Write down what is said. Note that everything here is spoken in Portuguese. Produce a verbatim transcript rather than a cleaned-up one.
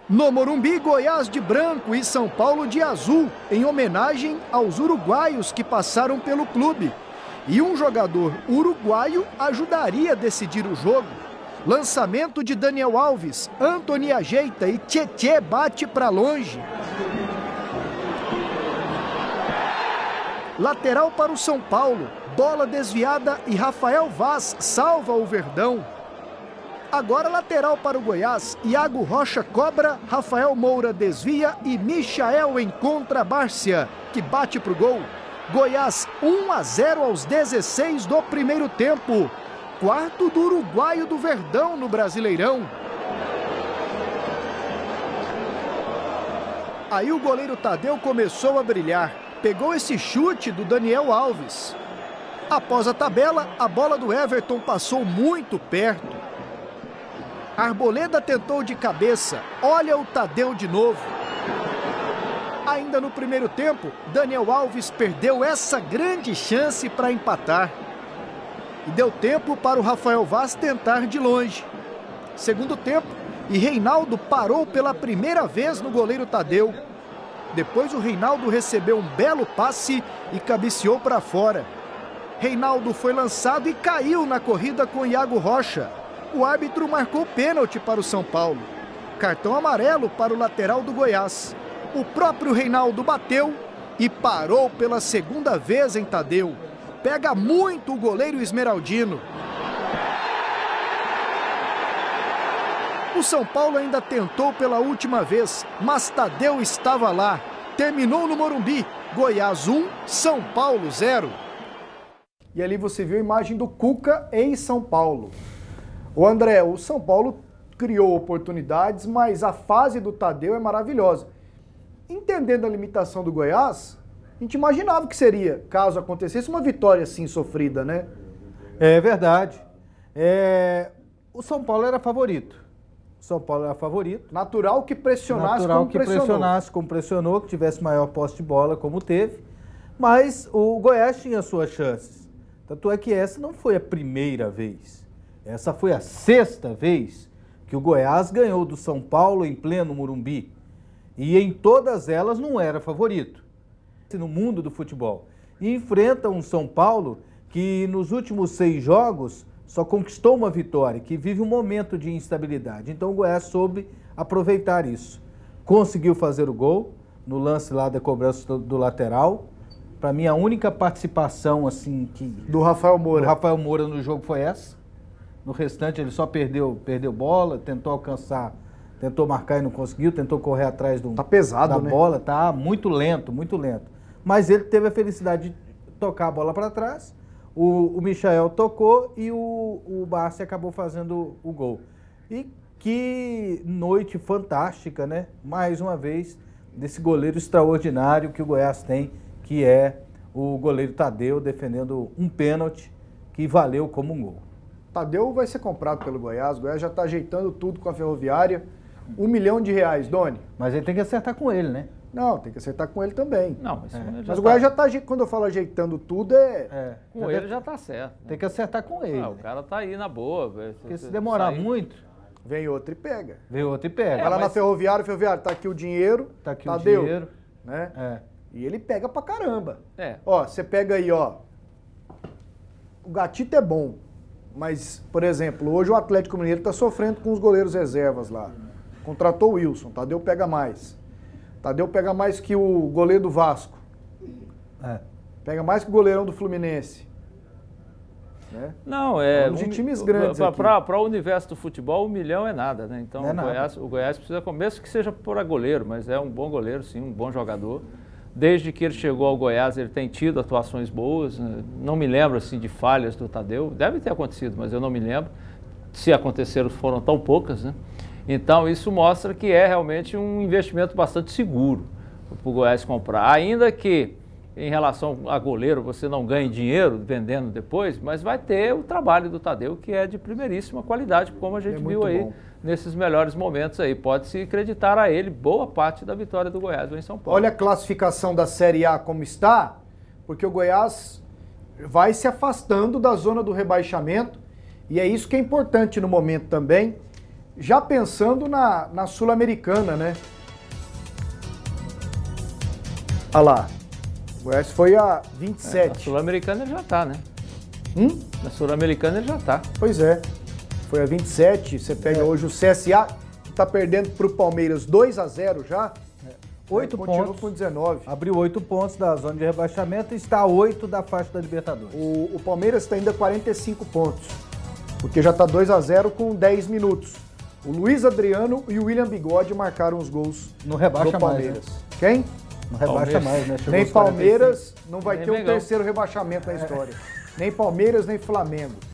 No Morumbi, Goiás de branco e São Paulo de azul, em homenagem aos uruguaios que passaram pelo clube. E um jogador uruguaio ajudaria a decidir o jogo. Lançamento de Daniel Alves, Antony ajeita e Tietê bate para longe. Lateral para o São Paulo, bola desviada e Rafael Vaz salva o Verdão. Agora lateral para o Goiás, Iago Rocha cobra, Rafael Moura desvia e Michael encontra Bárcia, que bate para o gol. Goiás um a zero aos dezesseis do primeiro tempo. Quarto do uruguaio do Verdão no Brasileirão. Aí o goleiro Tadeu começou a brilhar. Pegou esse chute do Daniel Alves. Após a tabela, a bola do Everton passou muito perto. Arboleda tentou de cabeça, olha o Tadeu de novo. Ainda no primeiro tempo, Daniel Alves perdeu essa grande chance para empatar. E deu tempo para o Rafael Vaz tentar de longe. Segundo tempo, e Reinaldo parou pela primeira vez no goleiro Tadeu. Depois o Reinaldo recebeu um belo passe e cabeceou para fora. Reinaldo foi lançado e caiu na corrida com Iago Rocha. O árbitro marcou pênalti para o São Paulo. Cartão amarelo para o lateral do Goiás. O próprio Reinaldo bateu e parou pela segunda vez em Tadeu. Pega muito o goleiro esmeraldino. O São Paulo ainda tentou pela última vez, mas Tadeu estava lá. Terminou no Morumbi. Goiás um, São Paulo zero. E ali você viu a imagem do Cuca em São Paulo. O André, o São Paulo criou oportunidades, mas a fase do Tadeu é maravilhosa. Entendendo a limitação do Goiás, a gente imaginava que seria, caso acontecesse, uma vitória assim sofrida, né? É verdade. É... O São Paulo era favorito. O São Paulo era favorito. Natural que pressionasse Natural como que pressionou. pressionasse como pressionou, que tivesse maior posse de bola como teve. Mas o Goiás tinha suas chances. Tanto é que essa não foi a primeira vez. Essa foi a sexta vez que o Goiás ganhou do São Paulo em pleno Morumbi. E em todas elas não era favorito no mundo do futebol. E enfrenta um São Paulo que nos últimos seis jogos só conquistou uma vitória, que vive um momento de instabilidade. Então o Goiás soube aproveitar isso. Conseguiu fazer o gol no lance lá da cobrança do, do lateral. Para mim a única participação assim que do Rafael Moura. do Rafael Moura no jogo foi essa. No restante ele só perdeu, perdeu bola, tentou alcançar, tentou marcar e não conseguiu, tentou correr atrás do, tá pesado, da né? bola, tá muito lento, muito lento. Mas ele teve a felicidade de tocar a bola para trás, o, o Michael tocou e o, o Bárcia acabou fazendo o gol. E que noite fantástica, né? Mais uma vez, desse goleiro extraordinário que o Goiás tem, que é o goleiro Tadeu defendendo um pênalti que valeu como um gol. Tadeu vai ser comprado pelo Goiás, o Goiás já está ajeitando tudo com a Ferroviária. Um milhão de reais, Doni. Mas ele tem que acertar com ele, né? Não, tem que acertar com ele também. Não, mas, é. mas já o Goiás tá... já está, quando eu falo ajeitando tudo, é... é. Com já ele deve... já está certo. Né? Tem que acertar com ele. Ah, o cara tá aí na boa. Porque se demorar sair... muito... Vem outro e pega. Vem outro e pega. Vai lá mas... na Ferroviária, Ferroviária, tá aqui o dinheiro, tá aqui Tadeu, o dinheiro. Né? É. E ele pega pra caramba. É. Ó, você pega aí, ó. O Gatito é bom. Mas, por exemplo, hoje o Atlético Mineiro está sofrendo com os goleiros reservas lá. Contratou o Wilson, Tadeu pega mais. Tadeu pega mais que o goleiro do Vasco. É. Pega mais que o goleirão do Fluminense. Né? Não, é... Falando de um, times grandes Para o universo do futebol, um milhão é nada, né? Então é o, nada. Goiás, o Goiás precisa, mesmo que seja por goleiro, mas é um bom goleiro, sim, um bom jogador. Desde que ele chegou ao Goiás, ele tem tido atuações boas. Né? Não me lembro assim de falhas do Tadeu. Deve ter acontecido, mas eu não me lembro. Se aconteceram, foram tão poucas, né? Então isso mostra que é realmente um investimento bastante seguro para o Goiás comprar. Ainda que em relação a goleiro você não ganhe dinheiro vendendo depois, mas vai ter o trabalho do Tadeu, que é de primeiríssima qualidade, como a gente é viu aí bom. Nesses melhores momentos aí. Pode-se acreditar a ele boa parte da vitória do Goiás em São Paulo. Olha a classificação da Série A como está, porque o Goiás vai se afastando da zona do rebaixamento, e é isso que é importante no momento também. já pensando na, na Sul-Americana, né? Olha lá, o Goiás foi a vinte e sete. É, na Sul-Americana ele já tá, né? Hum? Na Sul-Americana ele já tá. Pois é, foi a vinte e sete, você pega é. hoje o C S A, que tá perdendo pro Palmeiras dois a zero já. Oito Continua pontos. com dezenove. Abriu oito pontos da zona de rebaixamento e está a oito da faixa da Libertadores. O, o Palmeiras está ainda quarenta e cinco pontos, porque já está dois a zero com dez minutos. O Luiz Adriano e o William Bigode marcaram os gols no rebaixa do Palmeiras. Mais, né? Quem? Não rebaixa Palmeiras. mais, né? Chegou nem Palmeiras, não vai nem ter um Mengão. terceiro rebaixamento na história. Nem Palmeiras, nem Flamengo.